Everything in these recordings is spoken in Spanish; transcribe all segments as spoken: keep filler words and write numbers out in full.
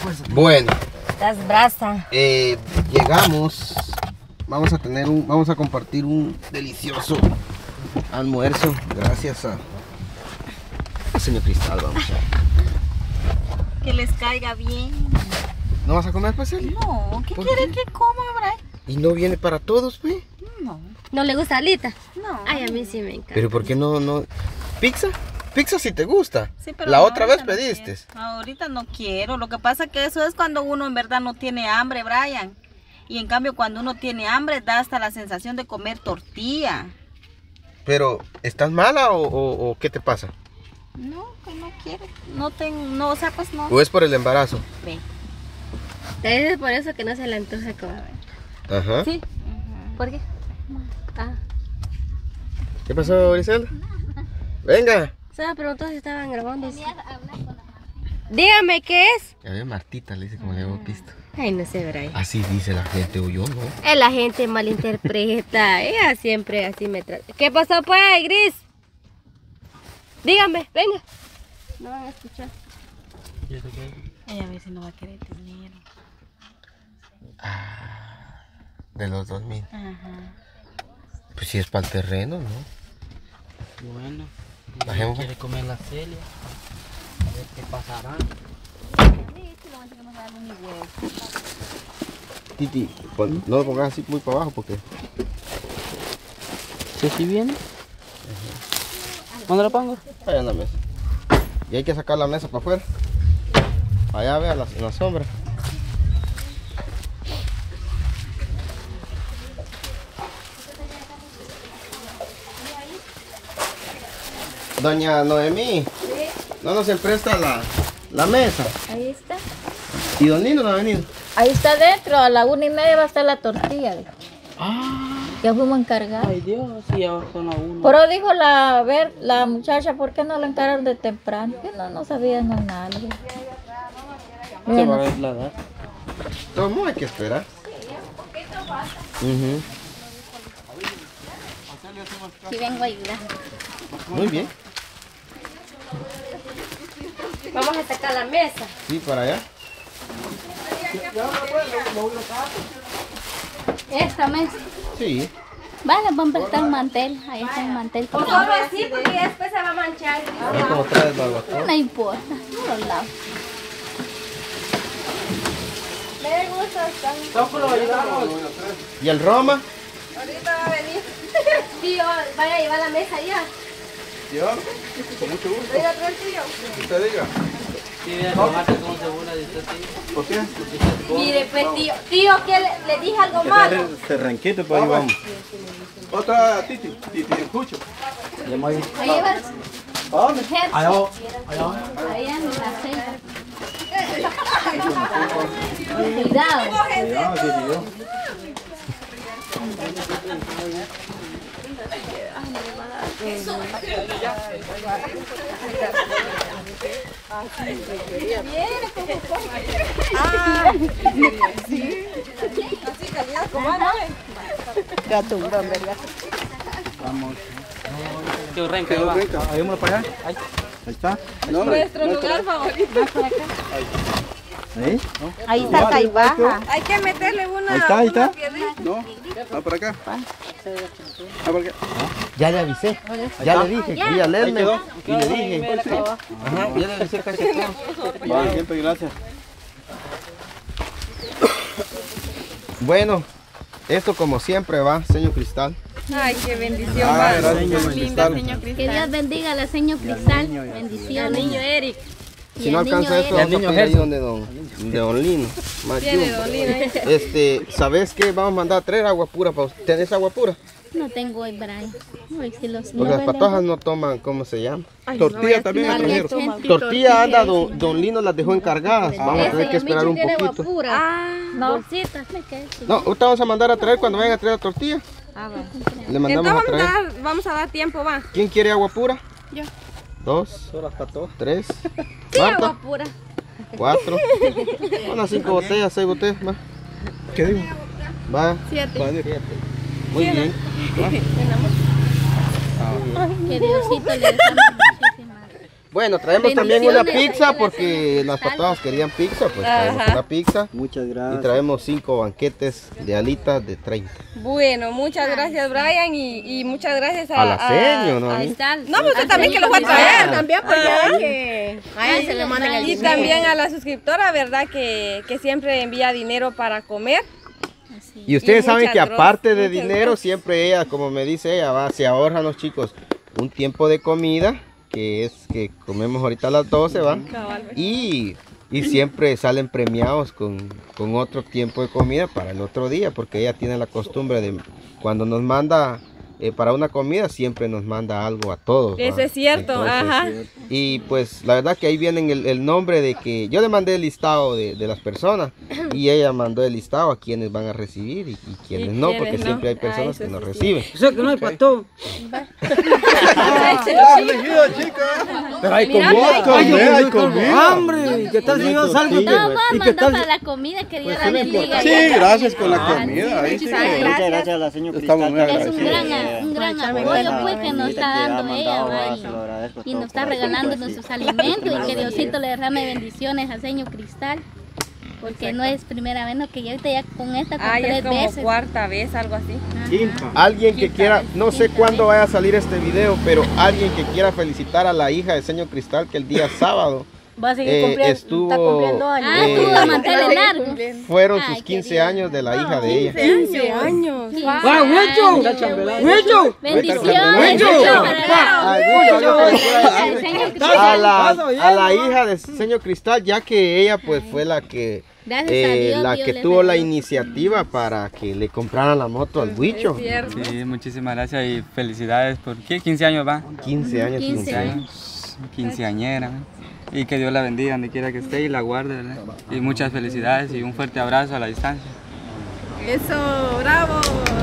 fuerza. Bueno. Estás brasa. Eh, llegamos. Vamos a tener un, vamos a compartir un delicioso almuerzo. Gracias a, a señor Cristal, vamos a. Que les caiga bien. ¿No vas a comer, pues, Eli? No, ¿qué quiere que coma, Brian? ¿Y no viene para todos, pues? No. ¿No le gusta alita? No. Ay, a mí sí me encanta. Pero ¿por qué no, no? ¿Pizza? Pizza si te gusta. Sí, pero la no, otra vez no pediste. quiero. Ahorita no quiero. Lo que pasa es que eso es cuando uno en verdad no tiene hambre, Brian. Y en cambio cuando uno tiene hambre da hasta la sensación de comer tortilla. Pero, ¿estás mala o, o, o qué te pasa? No, que no quiero. No tengo, no, o sea, pues no. ¿O es por el embarazo? Ve. Es por eso que no se le antoja comer. Ajá. ¿Sí? ¿Por qué? Ah. ¿Qué pasó, Griselda? Venga. Se me preguntó si estaban grabando. Dígame, ¿qué es? A ver, Martita le dice como le hemos visto. Ay, no sé, Brian. Así dice la gente o yo, ¿no? Eh, la gente malinterpreta. Ella siempre así me trata. ¿Qué pasó, pues, Gris? Dígame, venga. No van a escuchar. Ella a ver si no va a querer dinero. Ah, de los dos mil. Ajá. Pues si es para el terreno, ¿no? Bueno, Bajemos. quiere comer la Celia. A ver qué pasará. Titi, pon- no lo pongas así muy para abajo porque... ¿Sí, sí viene? ¿Dónde lo pongo? Allá en la mesa. Y hay que sacar la mesa para afuera. Allá, vea, la- en la sombra. Doña Noemí, ¿no nos empresta la, la mesa? Ahí está. ¿Y don Nino no ha venido? Ahí está adentro, a la una y media va a estar la tortilla. Dijo. Ah, Ya fuimos encargados. ay Dios, sí, ya son las uno. Pero dijo la, a ver, la muchacha, ¿por qué no la encargaron de temprano? Que no, no sabía no nada. Se va a Bueno, ver la edad. ¿Cómo hay que esperar? Ujú. sí vengo a ayudar. Muy bien. Vamos a sacar la mesa. Sí, para allá. Esta mesa. Sí. Vale, vamos a prestar un mantel. Ahí está un mantel. O solo así porque ya después se va a manchar. Ahí como traes barbacoa. No importa, no lo lavo. Me gusta estar. ¿Y el Roma? Ahorita va a venir. Tío, vaya a llevar la mesa ya. Yo, con mucho gusto. Oiga, otro tío. Usted diga. Sí, viene a tomarse con segura de usted, sí. ¿Por qué? Mire, pues tío, tío, ¿qué le, le dije algo malo? Cerranquito, pues ahí vamos. Otra Titi, Titi, escucho. Ahí va. ¿A dónde? Allá, allá. Ahí en la aceite. Cuidado. Cuidado, Titi, yo. Vamos. Qué renca, ahí va. Ahí vamos para allá. Ahí. Ahí está. Nuestro lugar favorito. ¿Ahí? Ahí está Caibaja. Hay que meterle una. Ahí está, ahí está. una piedrita. No, va para acá. Va para acá. Ya le avisé. Ya le dije. Fui a leerme. Y le dije. Ajá, ya le avisé casi todo. Vale, siempre gracias. Bueno, esto como siempre va, señor Cristal. Ay, qué bendición. Ah, va. gracias, señor Linda, Cristal. señor Que Cristal. Dios bendiga a la señor Cristal. Bendiciones. Niño Eric. Si no alcanza esto, vamos a pedir ahí donde don, de don Lino. Más Tiene yumbo. dolina. Este, ¿sabes qué? Vamos a mandar a traer agua pura para usted. ¿Tenés agua pura? No tengo hoy, Brian. Hoy sí los Porque las patojas no toman, ¿cómo se llama? Tortilla también no, la trajeron. leche. Tortilla anda, don, don Lino las dejó encargadas. Vamos a tener que esperar un poquito. Ah, No. Bolsitas, me quedé. No, ahorita vamos a mandar a traer cuando vayan a traer la tortilla. Ah, va. Le mandamos Entonces a vamos a, traer. dar, vamos a dar tiempo, va. ¿Quién quiere agua pura? Yo. Dos, tres, sí, Marta, agua pura. cuatro, unas cinco botellas, seis botellas más. ¿Qué digo? Va. Siete. Siete. Muy bien. Que Diosito le dé muchísimas. Bueno, traemos también una Bendiciones, pizza ahí la porque señora las Cristal. patadas querían pizza, pues traemos Ajá. una pizza. Muchas Y gracias. traemos cinco banquetes de alitas de treinta. Bueno, muchas gracias Brian y, y muchas gracias a... A la seño, ¿no? A Ahí mí. está. No, pues usted también que lo va a traer. También porque Ah. hay que a él se le mandan el Y dinero. también a la suscriptora, ¿verdad? Que, que siempre envía dinero para comer. Y ustedes Y saben muchas que gracias, aparte de muchas dinero, gracias. siempre ella, como me dice ella, va, se ahorran los chicos un tiempo de comida, que es que comemos ahorita a las doce, ¿va? Y, y siempre salen premiados con, con otro tiempo de comida para el otro día, porque ella tiene la costumbre de, cuando nos manda eh, para una comida, siempre nos manda algo a todos. ¿va? Eso es cierto, ajá. Y pues la verdad que ahí viene el, el nombre de que yo le mandé el listado de, de las personas y ella mandó el listado a quienes van a recibir y, y quienes Y no, quienes porque no. siempre hay Ah, personas eso que no sí, sí. reciben. O sea que no hay pato. Pero hay Mira, comida, hay comida, hay Tengo comida. hambre. ¿Y qué tal si yo salgo? No, vamos ¿Y a qué mandar tal? para la comida que Dios Pues la sí, bendiga. sí, gracias con la Ah, comida, ahí sí muchas que- gracias. Muchas gracias a la señora Estamos Cristal. muy Es un gran, agradecidos. un gran echarme apoyo cuenta, pues, que nos Benita, está que ha dando ella, mandado, ¿va? ah, se lo agradezco y, y todo nos está corazón, regalando pues, nuestros sí. alimentos y que Gracias. Diosito le derrame bendiciones al señor Cristal, porque no es primera vez, no, que yo ahorita ya con esta con Ah, ya tres es como veces. cuarta vez, algo así. Ajá. Alguien que quiera, no sé Quinta cuándo vez. vaya a salir este video, pero alguien que quiera felicitar a la hija de señor Cristal que el día sábado Va a seguir eh, cumpliendo, estuvo, está cumpliendo años. Ah, eh, estuvo a mantener largo. fueron Ay, sus qué quince bien. años de la hija de ella. quince años. Sí. ¡Ah, Huecho! ¡Huecho! Bendiciones. Huecho. mucho para- Ay, mucho, yo al felicidades. señor A Cristal. la, a la hija de señor Cristal, ya que ella pues fue la que Gracias a eh, Dios, la Dios que le tuvo la regaló. iniciativa para que le compraran la moto al Huicho. Cierto. Sí, muchísimas gracias y felicidades por ¿qué? quince años va. quince años. quince. quince años, quinceañera. Y que Dios la bendiga donde quiera que esté y la guarde, ¿verdad? Y muchas felicidades y un fuerte abrazo a la distancia. Eso, bravo.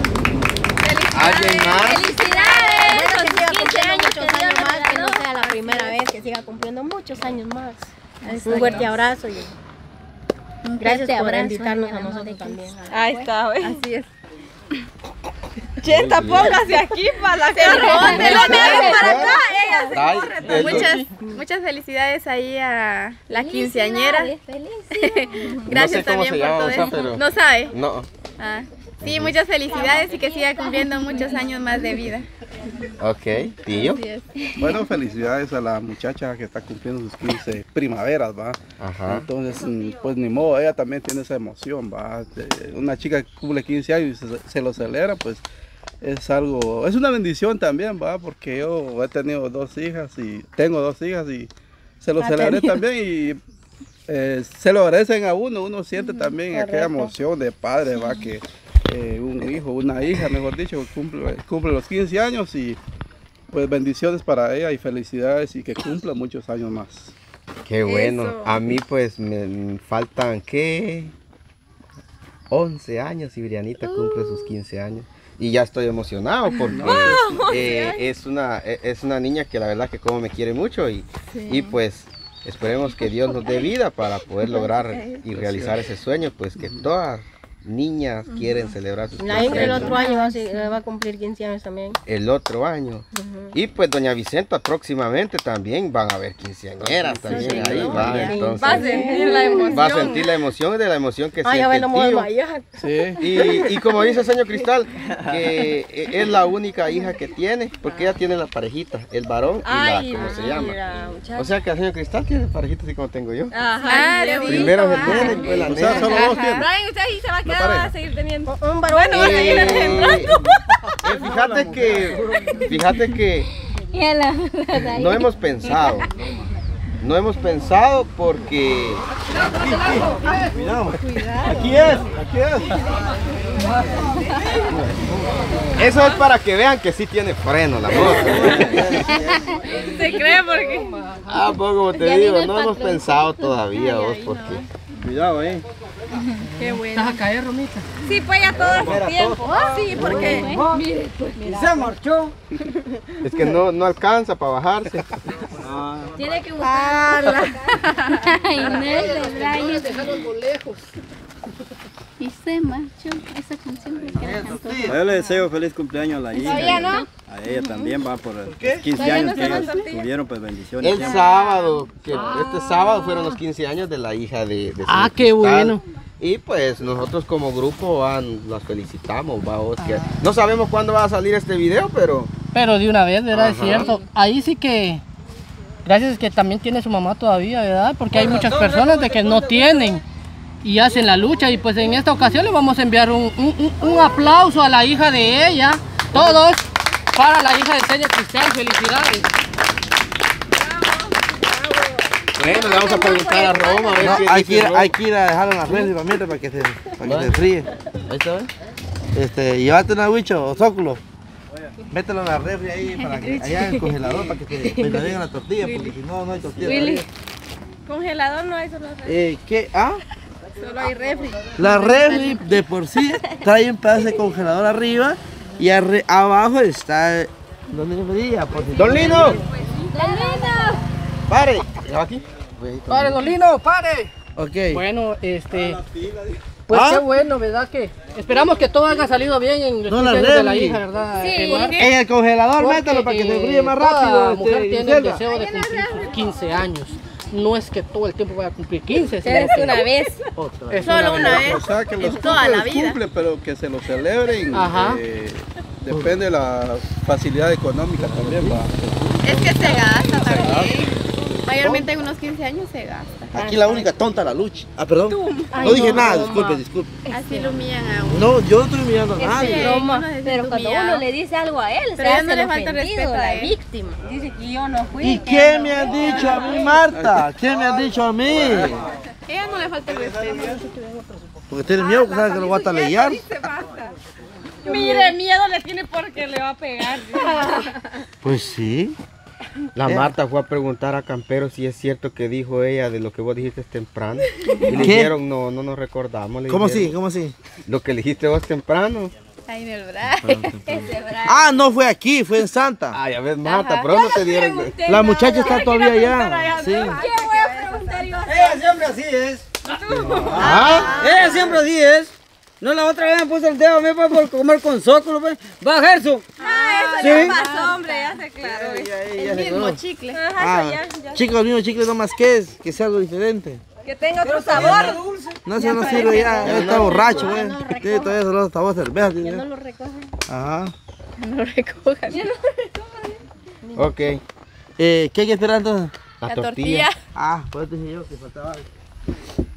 ¿Alguien más? Felicidades. Bueno, por que siga sus quince cumpliendo años muchos que Dios años le más, que no regaló. sea la primera vez, que siga cumpliendo muchos años más. Eso, Un fuerte Dios. abrazo y Un gracias fuerte por abrazo, invitarnos en a el amor nosotros de también. Ahí está, ¿ves? Así es. Cheta, póngase aquí para la cara. corre, No se me hagas para acá. Ay, Ella se corre. el- Muchas, muchas felicidades ahí a la quinceañera. Felicidades, felicidades. Gracias No sé cómo también se por llama, todo o sea, eso. pero- No sabe. No, Ah, sí, muchas felicidades y que siga cumpliendo muchos años más de vida. ok, tío. Así es. Bueno, felicidades a la muchacha que está cumpliendo sus quince primaveras, ¿va? Ajá. Entonces, mm, pues ni modo, ella también tiene esa emoción, ¿va? De- Una chica que cumple quince años y se, se lo celebra, pues es algo, es una bendición también, ¿va? Porque yo he tenido dos hijas y tengo dos hijas y se lo Ha celebré tenido. también y eh, se lo agradecen a uno, uno siente también aquella correcto. emoción de padre, ¿va? Que eh, un hijo, una hija, mejor dicho, cumple, cumple los quince años y pues bendiciones para ella y felicidades y que cumpla muchos años más. Qué bueno. Eso. A mí pues me faltan, ¿qué? once años y Brianita cumple sus quince años. Y ya estoy emocionado porque eh, es, una, e- es una niña que la verdad que como me quiere mucho y, y pues esperemos que Dios nos dé vida para poder lograr y realizar ese sueño, pues que todas niñas quieren celebrar sus La quince Ingrid el años otro año va a, ser- va a cumplir quince años también. el otro año. Y pues doña Vicenta próximamente también van a ver quinceañeras también sí, ahí, ¿no? va, Sí. entonces, Va a sentir la emoción. va a sentir la emoción de la emoción que Ah, ya siente ven, el no me tío. desmayar. Sí. Y, y como dice el señor Cristal, que es la única hija que tiene, porque ella tiene la parejita, el varón y Ay, la, ¿cómo se mira, llama? muchacha. O sea que el señor Cristal tiene parejita así como tengo yo. Ajá, Ah, qué sí. bonito. Primero es el nene, después la O sea, nena. solo dos tienen. Brian, usted ahí se va a Una quedar, va a pareja. seguir teniendo. Un varón. Eh, eh, fíjate que, fíjate que Y a la- la- no hemos pensado, no hemos pensado porque Cuidado. Aquí es, aquí es. eso es para que vean que sí tiene freno la moto. Se cree porque. Ah, pues como te Ya digo, vino el no hemos patrón. pensado todavía vos porque Cuidado, eh. Qué bueno. ¿Vas a caer, Romita? Sí, pues ya todo Mira, su tiempo. Ah, sí, porque. Se marchó. es que no, no alcanza para bajarse. Tiene que buscar. Ay, Nel, de Brian. Y se marchó esa canción que la cantó. Yo le deseo feliz cumpleaños a la hija. ¿Todavía y no? A ella también va por los quince años que ellos tuvieron, pues bendiciones. El siempre. sábado, que este sábado fueron los quince años de la hija de, de Ah, señor qué Cristal. bueno. Y pues nosotros como grupo ah, las felicitamos, va, Oscar. No sabemos cuándo va a salir este video, pero Pero de una vez, ¿verdad? Es Ajá. cierto. Ahí sí que, gracias que también tiene su mamá todavía, ¿verdad? Porque hay muchas personas de que no tienen y hacen la lucha. Y pues en esta ocasión le vamos a enviar un, un, un- un aplauso a la hija de ella. Todos para la hija de señor Cristal. Felicidades. bueno, le vamos a preguntar a Roma a ver No, qué hay, dice que ir, Roma. hay que ir a dejarlo en las redes para, mientras, para que se, para que se fríe. Ahí está, ¿eh? Este, llévate una huicho o zóculo. Mételo en la refri ahí, para que, allá en el congelador para que se me la tortilla, porque si no, no hay tortilla. todavía. Congelador no hay, solo refri. Eh, ¿qué? ¿Ah? Solo hay refri. La refri de por sí trae un pedazo de congelador arriba y arre- abajo está... ¿Dónde me pedía? Por si- Don Lino, pare. ¿Ya aquí? ¡Pare, Don Lino! ¡Pare! Ok. Bueno, este... Pues ¿Ah? qué bueno, ¿verdad? Que esperamos que todo haya salido bien en los No, quince la años de la refri. hija, ¿verdad? Sí, Emma? ¿por qué? En el congelador, Porque, mételo para que se eh, fríe más toda rápido. mujer este, tiene el Griselda. deseo de cumplir sus quince años. No es que todo el tiempo vaya a cumplir quince, sino Es que una vez. otra. Es Solo una vez. O sea, que los En toda cumple, la los vida. cumple, pero que se lo celebren. Ajá. eh, depende de la facilidad económica también. Va. Es que se gasta también. Mayormente en unos quince años se gasta. Aquí la única tonta la lucha. Ah, perdón. No dije nada, disculpe, disculpe. Así lo humillan a uno. No, yo no estoy mirando a nadie. broma. Broma, pero cuando uno le dice algo a él, Pero se ya hace no le el falta ofendido, respeto a la él. víctima. Dice que yo no fui. ¿Y que qué no me han fui. dicho a mí, Marta? ¿Qué me han dicho a mí? Ella no le falta el respeto. Porque tiene miedo que sabe que lo voy a talellar. Mire, miedo le tiene porque le va a pegar. Pues sí. La ¿Eh? Marta fue a preguntar a Campero si es cierto que dijo ella de lo que vos dijiste temprano. Y le ¿Qué? dijeron, no, no nos recordamos. le ¿Cómo dijeron. así? ¿Cómo así? Lo que le dijiste vos temprano. Ahí en el brazo. Ah, no fue aquí, fue en Santa. Ay, a ver, Marta, pero no te dieron. La muchacha está todavía allá. Sí. Ella siempre así es. ¿Ah? Ella siempre así es. No, la otra vez me puse el dedo a mí pues, por comer con zócalo. Pues. Va, Gerson. Ah, eso Sí. ya pasó, hombre, ya se aclaró. El mismo chicle. Ah, chicos, el mismo chicle no más que es, que sea algo diferente. Que tenga otro sabor. No, eso no sirve ya, ya está borracho, güey. Tiene todavía solo sabor a cerveza. tiene. No lo recogen. Ajá. No lo recojan. Ok. Eh, ¿qué hay que esperar entonces? La, La tortilla. tortilla. Ah, pues dije yo que faltaba algo.